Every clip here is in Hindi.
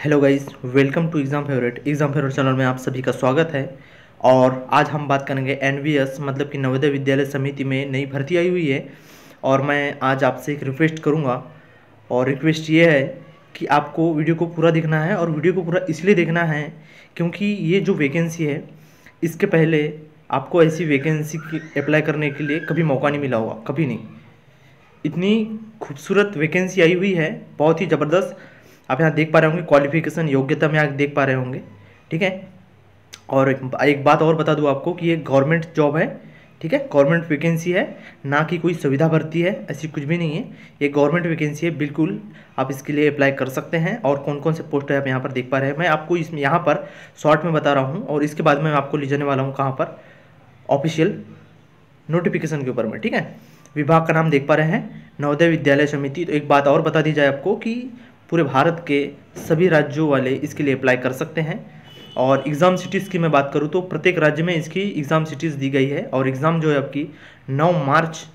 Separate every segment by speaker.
Speaker 1: Hello guys, welcome to exam favourite channel में आप सभी का स्वागत है। और आज हम बात करेंगे एनवीएस मतलब कि नवोदय विद्यालय समिति में नई भर्ती आई हुई है। और मैं आज आपसे एक रिक्वेस्ट करूंगा, और रिक्वेस्ट ये है कि आपको वीडियो को पूरा देखना है। और वीडियो को पूरा इसलिए देखना है क्योंकि ये जो वैकेंसी है, इसके पहले आपको ऐसी वैकेंसी की अप्लाई करने के लिए कभी मौका नहीं मिला होगा, कभी नहीं। इतनी खूबसूरत वैकेंसी आई हुई है, बहुत ही ज़बरदस्त। आप यहाँ देख पा रहे होंगे, क्वालिफिकेशन योग्यता में आप देख पा रहे होंगे, ठीक है। और एक बात और बता दूँ आपको कि ये गवर्नमेंट जॉब है, ठीक है। गवर्नमेंट वैकेंसी है, ना कि कोई सुविधा भर्ती है, ऐसी कुछ भी नहीं है। ये गवर्नमेंट वैकेंसी है, बिल्कुल आप इसके लिए अप्लाई कर सकते हैं। और कौन कौन से पोस्ट है आप यहाँ पर देख पा रहे हैं। मैं आपको इसमें यहाँ पर शॉर्ट में बता रहा हूँ, और इसके बाद मैं आपको ले जाने वाला हूँ कहाँ पर, ऑफिशियल नोटिफिकेशन के ऊपर में, ठीक है। विभाग का नाम देख पा रहे हैं, नवोदय विद्यालय समिति। तो एक बात और बता दी जाए आपको कि पूरे भारत के सभी राज्यों वाले इसके लिए अप्लाई कर सकते हैं। और एग्ज़ाम सिटीज़ की मैं बात करूँ तो प्रत्येक राज्य में इसकी एग्ज़ाम सिटीज़ दी गई है। और एग्ज़ाम जो है आपकी 9 मार्च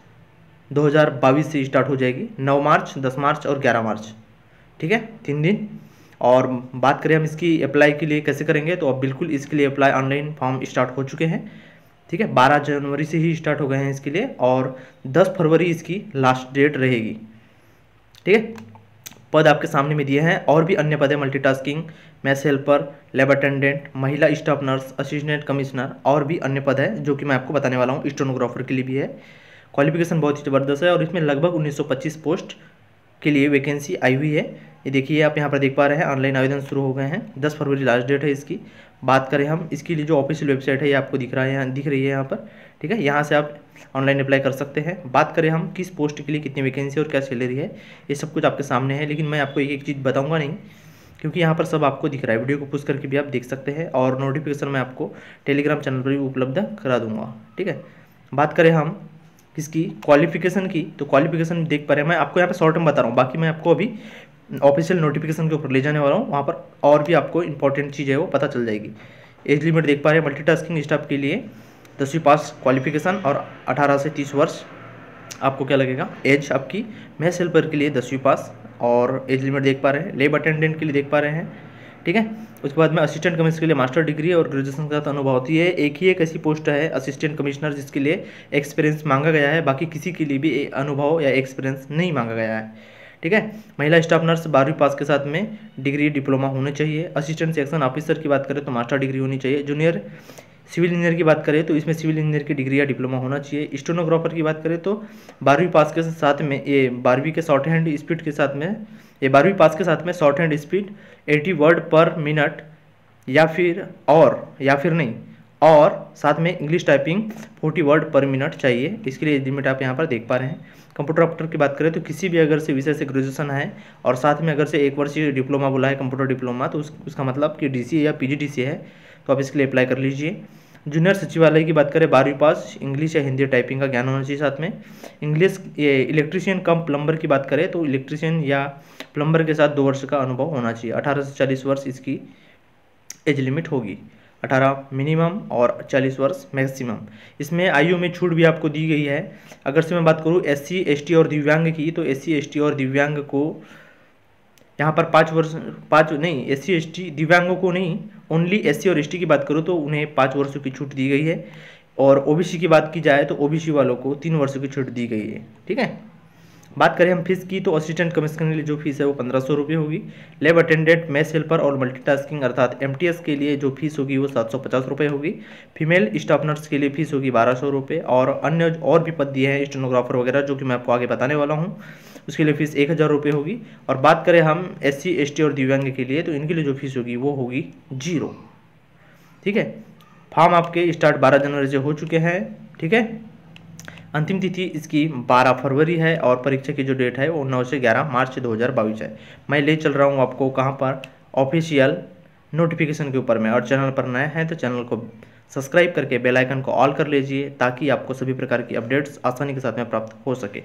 Speaker 1: 2022 से स्टार्ट हो जाएगी। 9 मार्च, 10 मार्च और 11 मार्च, ठीक है, 3 दिन। और बात करें हम इसकी अप्लाई के लिए कैसे करेंगे, तो अब बिल्कुल इसके लिए अप्लाई ऑनलाइन फॉर्म स्टार्ट हो चुके हैं, ठीक है। 12 जनवरी से ही स्टार्ट हो गए हैं इसके लिए, और 10 फरवरी इसकी लास्ट डेट रहेगी, ठीक है। पद आपके सामने में दिए हैं, और भी अन्य पद है, multitasking, mess helper, lab attendant, महिला स्टाफ नर्स, असिस्टेंट कमिश्नर, और भी अन्य पद है जो कि मैं आपको बताने वाला हूँ। स्टेनोग्राफर के लिए भी है। क्वालिफिकेशन बहुत ही ज़बरदस्त है, और इसमें लगभग 1925 पोस्ट के लिए वैकेंसी आई हुई है। ये देखिए, आप यहाँ पर देख पा रहे हैं, ऑनलाइन आवेदन शुरू हो गए हैं। 10 फरवरी लास्ट डेट है इसकी। बात करें हम इसके लिए, जो ऑफिशियल वेबसाइट है ये आपको दिख रहा है, यहाँ दिख रही है यहाँ पर, ठीक है। यहाँ से आप ऑनलाइन अप्लाई कर सकते हैं। बात करें हम किस पोस्ट के लिए कितनी वैकेंसी और क्या सैलरी है, ये सब कुछ आपके सामने है। लेकिन मैं आपको एक एक चीज़ बताऊँगा नहीं, क्योंकि यहाँ पर सब आपको दिख रहा है। वीडियो को पुश करके भी आप देख सकते हैं, और नोटिफिकेशन मैं आपको टेलीग्राम चैनल पर भी उपलब्ध करा दूँगा, ठीक है। बात करें हम इसकी क्वालिफिकेशन की, तो क्वालिफिकेशन देख पा रहे हैं। मैं आपको यहाँ पे शॉर्ट में बता रहा हूँ, बाकी मैं आपको अभी ऑफिशियल नोटिफिकेशन के ऊपर ले जाने वाला हूँ। वहाँ पर और भी आपको इंपॉर्टेंट चीज़ है वो पता चल जाएगी। एज लिमिट देख पा रहे हैं, मल्टीटास्किंग स्टाफ के लिए 10वीं पास क्वालिफिकेशन, और 18 से 30 वर्ष आपको क्या लगेगा एज आपकी। मैस हेल्पर के लिए 10वीं पास, और एज लिमिट देख पा रहे हैं। लेब अटेंडेंट के लिए देख पा रहे हैं, ठीक है। उसके बाद में असिस्टेंट कमिश्नर के लिए मास्टर डिग्री और ग्रेजुएशन के साथ अनुभव होती है। एक ही एक ऐसी पोस्ट है असिस्टेंट कमिश्नर जिसके लिए एक्सपीरियंस मांगा गया है, बाकी किसी के लिए भी अनुभव या एक्सपीरियंस नहीं मांगा गया है, ठीक है। महिला स्टाफ नर्स 12वीं पास के साथ में डिग्री डिप्लोमा होने चाहिए। असिस्टेंट सेक्शन ऑफिसर की बात करें तो मास्टर डिग्री होनी चाहिए। जूनियर सिविल इंजीनियर की बात करें तो इसमें सिविल इंजीनियर की डिग्री या डिप्लोमा होना चाहिए। स्टेनोग्राफर की बात करें तो 12वीं पास के साथ में, ये 12वीं के शॉर्ट हैंड स्पीड के साथ में, ये 12वीं पास के साथ में short hand speed 80 word per minute, या फिर नहीं, और साथ में English typing 40 word per minute चाहिए। इसके लिए लिमिट आप यहाँ पर देख पा रहे हैं। कंप्यूटर ऑपरेटर की बात करें तो किसी भी अगर से विषय से ग्रेजुएशन है, और साथ में अगर से 1 वर्षीय डिप्लोमा बोला है कंप्यूटर डिप्लोमा, तो उसका मतलब कि डीसीए या पीजीडीसीए है, तो आप इसके लिए अप्लाई कर लीजिए। जूनियर सचिवालय की बात करें 12वीं पास, इंग्लिश या हिंदी टाइपिंग का ज्ञान होना चाहिए साथ में। इंग्लिश, ये इलेक्ट्रीशियन कम प्लम्बर की बात करें तो इलेक्ट्रीशियन या प्लम्बर के साथ 2 वर्ष का अनुभव होना चाहिए। 18 से 40 वर्ष इसकी एज लिमिट होगी, 18 मिनिमम और 40 वर्ष मैक्सिमम। इसमें आयु में छूट भी आपको दी गई है। अगर से मैं बात करूँ SC ST और दिव्यांग की, तो SC ST और दिव्यांग को यहाँ पर 5 नहीं, SC ST दिव्यांगों को नहीं, ओनली SC और ST की बात करूँ तो उन्हें 5 वर्षों की छूट दी गई है। और OBC की बात की जाए तो OBC वालों को 3 वर्षों की छूट दी गई है, ठीक है। बात करें हम फीस की, तो असिस्टेंट कमिश्नर के लिए जो फीस है वो 1500 रुपये होगी। लैब अटेंडेंट, मैस हेल्पर और मल्टीटास्किंग अर्थात MTS के लिए जो फीस होगी वो 750 रुपये होगी। फीमेल स्टाफ नर्स के लिए फीस होगी 1200 रुपये। और अन्य और भी पद दिए हैं स्टेनोग्राफर वगैरह, जो कि मैं आपको आगे बताने वाला हूँ, उसके लिए फीस 1000 रुपये होगी। और बात करें हम SC ST और दिव्यांग के लिए, तो इनके लिए जो फीस होगी वो होगी 0, ठीक है। फॉर्म आपके स्टार्ट 12 जनवरी से हो चुके हैं, ठीक है। अंतिम तिथि इसकी 12 फरवरी है, और परीक्षा की जो डेट है वो 9 से 11 मार्च 2022 है। मैं ले चल रहा हूँ आपको कहाँ पर, ऑफिशियल नोटिफिकेशन के ऊपर में। और चैनल पर नए हैं तो चैनल को सब्सक्राइब करके बेल आइकन को ऑल कर लीजिए, ताकि आपको सभी प्रकार की अपडेट्स आसानी के साथ में प्राप्त हो सके।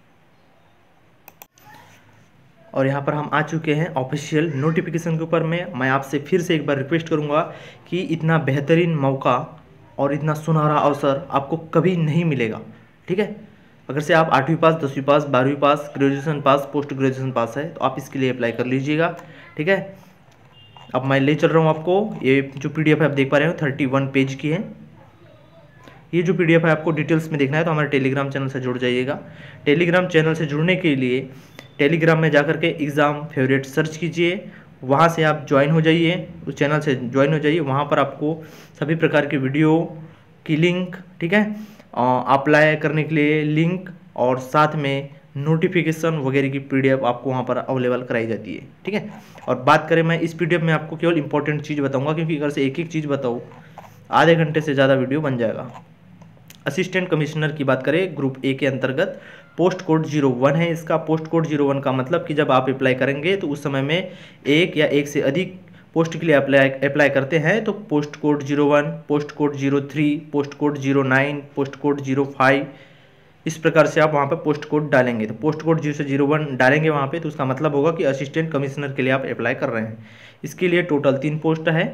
Speaker 1: और यहाँ पर हम आ चुके हैं ऑफिशियल नोटिफिकेशन के ऊपर में। मैं आपसे फिर से एक बार रिक्वेस्ट करूँगा कि इतना बेहतरीन मौका और इतना सुनहरा अवसर आपको कभी नहीं मिलेगा, ठीक है। अगर से आप 8वीं पास, 10वीं पास, 12वीं पास, ग्रेजुएशन पास, पोस्ट ग्रेजुएशन पास है, तो आप इसके लिए अप्लाई कर लीजिएगा, ठीक है। अब मैं ले चल रहा हूँ आपको, ये जो PDF है आप देख पा रहे हो 31 पेज की है। ये जो PDF है आपको डिटेल्स में देखना है तो हमारे टेलीग्राम चैनल से जुड़ जाइएगा। टेलीग्राम चैनल से जुड़ने के लिए टेलीग्राम में जाकर के एग्ज़ाम फेवरेट सर्च कीजिए, वहाँ से आप ज्वाइन हो जाइए, उस चैनल से ज्वाइन हो जाइए। वहाँ पर आपको सभी प्रकार की वीडियो की लिंक, ठीक है, अप्लाई करने के लिए लिंक और साथ में नोटिफिकेशन वगैरह की PDF आपको वहाँ पर अवेलेबल कराई जाती है, ठीक है। और बात करें, मैं इस PDF में आपको केवल इंपॉर्टेंट चीज़ बताऊँगा, क्योंकि अगर से एक एक चीज़ बताऊँ आधे घंटे से ज़्यादा वीडियो बन जाएगा। असिस्टेंट कमिश्नर की बात करें ग्रुप ए के अंतर्गत, पोस्ट कोड 01 है इसका। पोस्ट कोड 01 का मतलब कि जब आप अप्लाई करेंगे तो उस समय में एक या एक से अधिक पोस्ट के लिए अप्लाई करते हैं तो post code 01, post code 03, post code 09, post code 05, इस प्रकार से आप वहाँ पर पोस्ट कोड डालेंगे। तो पोस्ट कोड 0 से 01 डालेंगे वहाँ पे, तो उसका मतलब होगा कि असिस्टेंट कमिश्नर के लिए आप अप्लाई कर रहे हैं। इसके लिए टोटल 3 पोस्ट है,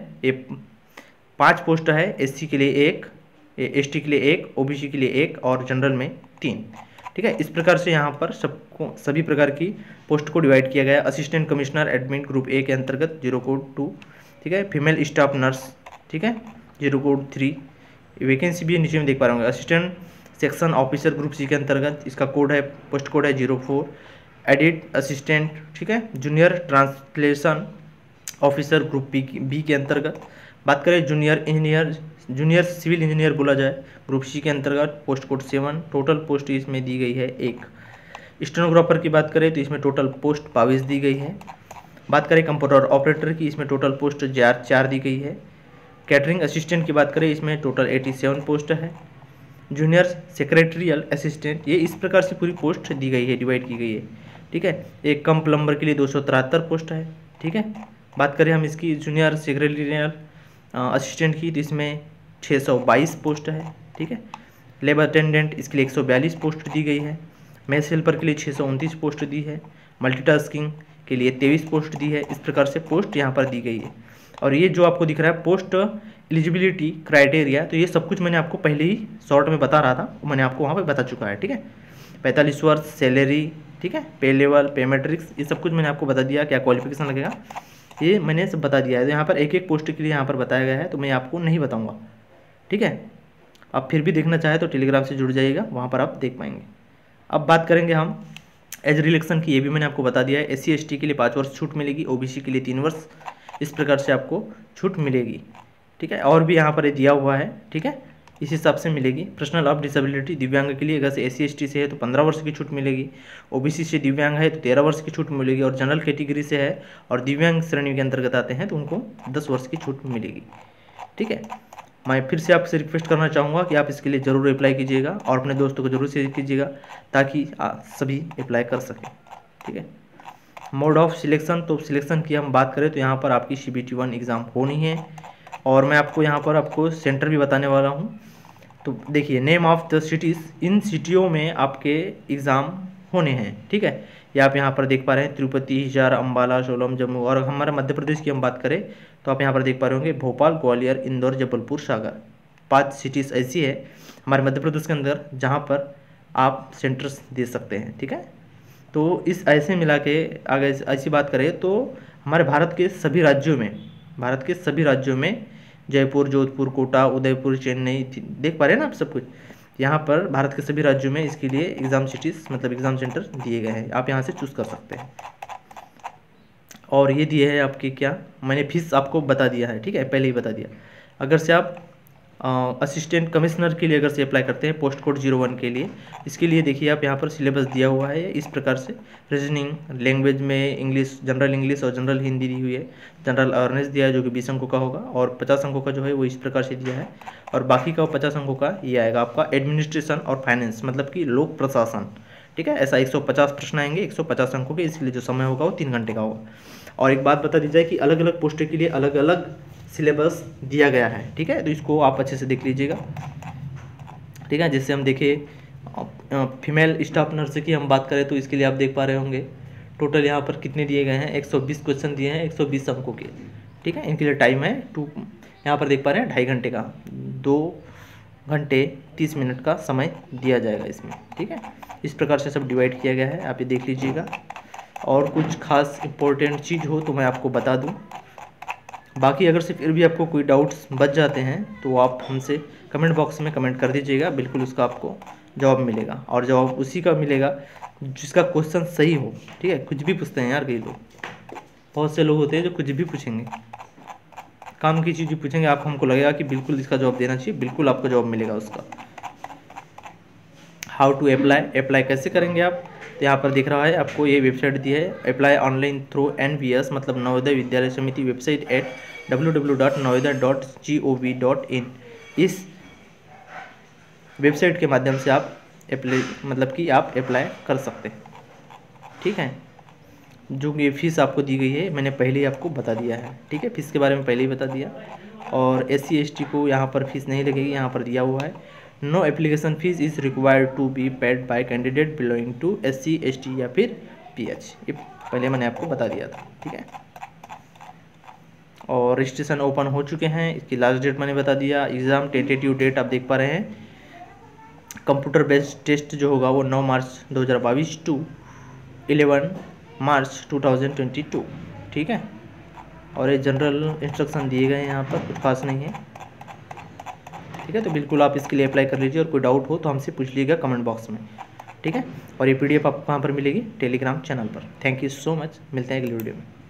Speaker 1: 5 पोस्ट है, SC के लिए 1, ST के लिए 1, OBC के लिए 1 और जनरल में 3, ठीक है। इस प्रकार से यहाँ पर सबको सभी प्रकार की पोस्ट को डिवाइड किया गया है। Assistant commissioner admin group A के अंतर्गत 0 कोड 2, ठीक है। फीमेल स्टाफ नर्स, ठीक है, 0 कोड 3। वैकेंसी भी नीचे में देख पा रहे होंगे। Assistant section officer group C के अंतर्गत इसका कोड है, पोस्ट कोड है 04। एडिट असिस्टेंट, ठीक है, junior translation officer group B के अंतर्गत। बात करें junior engineer, junior civil engineer बोला जाए, ग्रुप सी के अंतर्गत पोस्ट कोड 7। टोटल पोस्ट इसमें दी गई है 1। स्टेनोग्राफर की बात करें तो इसमें टोटल पोस्ट 22 दी गई है। बात करें कंप्यूटर ऑपरेटर की, इसमें टोटल पोस्ट 4 दी गई है। कैटरिंग असिस्टेंट की बात करें, इसमें टोटल 87 पोस्ट है। जूनियर सेक्रेटरियल असिस्टेंट, ये इस प्रकार से पूरी पोस्ट दी गई है, डिवाइड की गई है, ठीक है। एक कम प्लम्बर के लिए 273 पोस्ट है, ठीक है। बात करें हम इसकी जूनियर सेक्रेटरियल असिस्टेंट की, तो इसमें 622 पोस्ट है, ठीक है। लेबर अटेंडेंट इसके लिए 142 पोस्ट दी गई है। मैच हेल्पर के लिए 629 पोस्ट दी है। मल्टीटास्किंग के लिए 23 पोस्ट दी है। इस प्रकार से पोस्ट यहाँ पर दी गई है। और ये जो आपको दिख रहा है पोस्ट एलिजिबिलिटी क्राइटेरिया, तो ये सब कुछ मैंने आपको पहले ही शॉर्ट में बता रहा था, मैंने आपको वहाँ पर बता चुका है, ठीक है। 45 वर्ष, सैलरी, ठीक है, पे लेवल, पे मैट्रिक्स, ये सब कुछ मैंने आपको बता दिया, क्या क्वालिफिकेशन लगेगा ये मैंने सब बता दिया है। यहाँ पर एक एक पोस्ट के लिए यहाँ पर बताया गया है, तो मैं आपको नहीं बताऊँगा, ठीक है। आप फिर भी देखना चाहे तो टेलीग्राम से जुड़ जाइएगा, वहाँ पर आप देख पाएंगे। अब बात करेंगे हम एज रिलेक्शन की, ये भी मैंने आपको बता दिया है। SC ST के लिए 5 वर्ष छूट मिलेगी, OBC के लिए 3 वर्ष, इस प्रकार से आपको छूट मिलेगी, ठीक है। और भी यहाँ पर दिया हुआ है, ठीक है, इस हिसाब से मिलेगी। पर्सनल ऑफ डिसेबिलिटी, दिव्यांग के लिए अगर से SC ST से है तो 15 वर्ष की छूट मिलेगी। OBC से दिव्यांग है तो 13 वर्ष की छूट मिलेगी, और जनरल कैटेगरी से है और दिव्यांग श्रेणी के अंतर्गत आते हैं तो उनको 10 वर्ष की छूट मिलेगी, ठीक है। मैं फिर से आपसे रिक्वेस्ट करना चाहूँगा कि आप इसके लिए ज़रूर अप्लाई कीजिएगा और अपने दोस्तों को ज़रूर शेयर कीजिएगा ताकि सभी अप्लाई कर सकें, ठीक है। मोड ऑफ सिलेक्शन, तो सिलेक्शन की हम बात करें तो यहाँ पर आपकी CBT 1 एग्ज़ाम होनी है, और मैं आपको यहाँ पर आपको सेंटर भी बताने वाला हूँ। तो देखिए, नेम ऑफ द सिटीज़, इन सिटियों में आपके एग्ज़ाम होने हैं, ठीक है। ये आप यहाँ पर देख पा रहे हैं, तिरुपति, हिसार, अम्बाला, सोलम, जम्मू। और हमारे मध्य प्रदेश की हम बात करें तो आप यहाँ पर देख पा रहे होंगे भोपाल, ग्वालियर, इंदौर, जबलपुर, सागर। 5 सिटीज़ ऐसी है हमारे मध्य प्रदेश के अंदर जहाँ पर आप सेंटर्स दे सकते हैं, ठीक है। तो इस ऐसे मिला के आगे ऐसी बात करें तो हमारे भारत के सभी राज्यों में जयपुर, जोधपुर, कोटा, उदयपुर, चेन्नई, देख पा रहे हैं ना आप सब कुछ। यहाँ पर भारत के सभी राज्यों में इसके लिए एग्ज़ाम सिटीज़ मतलब एग्ज़ाम सेंटर दिए गए हैं, आप यहाँ से चूज़ कर सकते हैं। और ये दिए है आपके, क्या मैंने फीस आपको बता दिया है, ठीक है, पहले ही बता दिया। अगर से आप असिस्टेंट कमिश्नर के लिए अगर से अप्लाई करते हैं पोस्ट कोड 01 के लिए, इसके लिए देखिए आप यहाँ पर सिलेबस दिया हुआ है इस प्रकार से। रीजनिंग लैंग्वेज में इंग्लिश, जनरल इंग्लिश और जनरल हिंदी दी हुई है। जनरल अवेयरनेस दिया है जो कि 20 अंकों का होगा, और 50 अंकों का जो है वो इस प्रकार से दिया है, और बाकी का 50 अंकों का ये आएगा आपका एडमिनिस्ट्रेशन और फाइनेंस मतलब कि लोक प्रशासन, ठीक है। ऐसा 150 प्रश्न आएंगे 150 अंकों के, इसलिए जो समय होगा वो 3 घंटे का होगा। और एक बात बता दी जाए कि अलग अलग पोस्टों के लिए अलग अलग सिलेबस दिया गया है, ठीक है। तो इसको आप अच्छे से देख लीजिएगा, ठीक है। जैसे हम देखें फीमेल स्टाफ नर्स की हम बात करें तो इसके लिए आप देख पा रहे होंगे टोटल यहाँ पर कितने दिए गए हैं, 120 क्वेश्चन दिए हैं 120 अंकों के, ठीक है। इनके लिए टाइम है यहाँ पर देख पा रहे हैं 2.5 घंटे का, 2 घंटे 30 मिनट का समय दिया जाएगा इसमें, ठीक है। इस प्रकार से सब डिवाइड किया गया है, आप ये देख लीजिएगा। और कुछ खास इम्पोर्टेंट चीज़ हो तो मैं आपको बता दूँ, बाकी अगर से फिर भी आपको कोई डाउट्स बच जाते हैं तो आप हमसे कमेंट बॉक्स में कमेंट कर दीजिएगा, बिल्कुल उसका आपको जवाब मिलेगा। और जवाब उसी का मिलेगा जिसका क्वेश्चन सही हो, ठीक है। कुछ भी पूछते हैं यार कई लोग, बहुत से लोग होते हैं जो कुछ भी पूछेंगे, काम की चीज़ पूछेंगे, आप हमको लगेगा कि बिल्कुल इसका जवाब देना चाहिए, बिल्कुल आपको जवाब मिलेगा उसका। हाउ टू अप्लाई कैसे करेंगे आप, तो यहाँ पर दिख रहा है आपको ये वेबसाइट दी है, अप्लाई ऑनलाइन थ्रू NVS मतलब नवोदय विद्यालय समिति वेबसाइट एट www.navodaya.gov.in। इस वेबसाइट के माध्यम से आप अप्लाई मतलब कि आप अप्लाई कर सकते हैं, ठीक है। जो ये फ़ीस आपको दी गई है मैंने पहले ही आपको बता दिया है, ठीक है, फ़ीस के बारे में पहले ही बता दिया। और SC ST को यहाँ पर फीस नहीं लगेगी, यहाँ पर दिया हुआ है no application fee is required to be paid by candidate belonging to SC ST या फिर PH, ये पहले मैंने आपको बता दिया था, ठीक है। और रजिस्ट्रेशन ओपन हो चुके हैं, इसकी लास्ट डेट मैंने बता दिया। एग्ज़ाम टेंटेटिव डेट आप देख पा रहे हैं, कंप्यूटर बेस्ड टेस्ट जो होगा वो 9 मार्च 2022 टू 11 मार्च 2022, ठीक है। और ये जनरल इंस्ट्रक्शन दिए गए हैं, यहाँ पर कुछ खास नहीं है, ठीक है। तो बिल्कुल आप इसके लिए अप्लाई कर लीजिए, और कोई डाउट हो तो हमसे पूछ लीजिएगा कमेंट बॉक्स में, ठीक है। और ये PDF आपको कहाँ पर मिलेगी, टेलीग्राम चैनल पर। थैंक यू सो मच, मिलते हैं अगली वीडियो में।